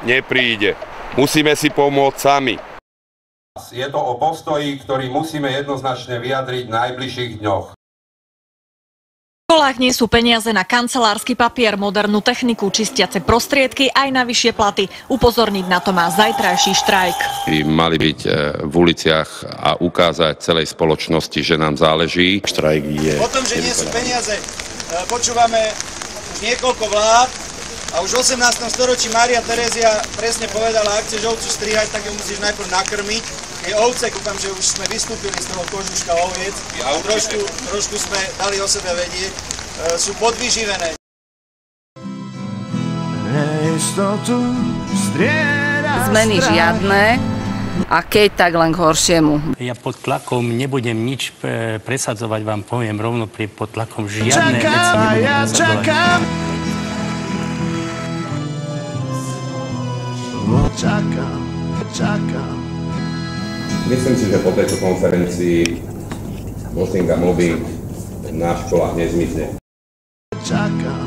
nepríde. Musíme si pomôcť sami. Je to o postoji, ktorý musíme jednoznačne vyjadriť v najbližších dňoch. V školách nie sú peniaze na kancelársky papier, modernú techniku, čistiace prostriedky aj na vyššie platy. Upozorniť na to má zajtrajší štrajk. Mali byť v uliciach a ukázať celej spoločnosti, že nám záleží. Štrajk je... O tom, že nie sú peniaze, počúvame už niekoľko vlád a už v 18. storočí Mária Terézia presne povedala, ak chceš ovcu strihať, tak ju musíš najprv nakrmiť. Tie ovce, kúpam, že už sme vystúpili z toho kožuška oviec a trošku sme dali o sebe vedieť, sú podvyživené. Zmeny žiadne a keď tak len k horšiemu. Ja pod tlakom nebudem nič presadzovať, vám poviem rovno, pod tlakom žiadne veci nebudem presadzovať. Čakám. Myslím si, že po tejto konferencii mobbing a mobbing na školách nezmizne. Čakám.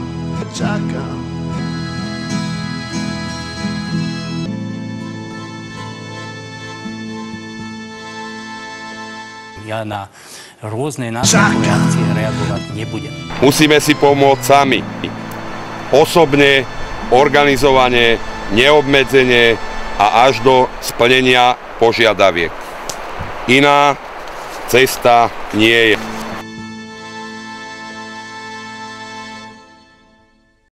Ja na rôzne nátlakové akcie reagovať nebudem. Musíme si pomôcť sami. Osobne, organizovane, neobmedzene a až do splnenia požiadaviek. Iná cesta nie je.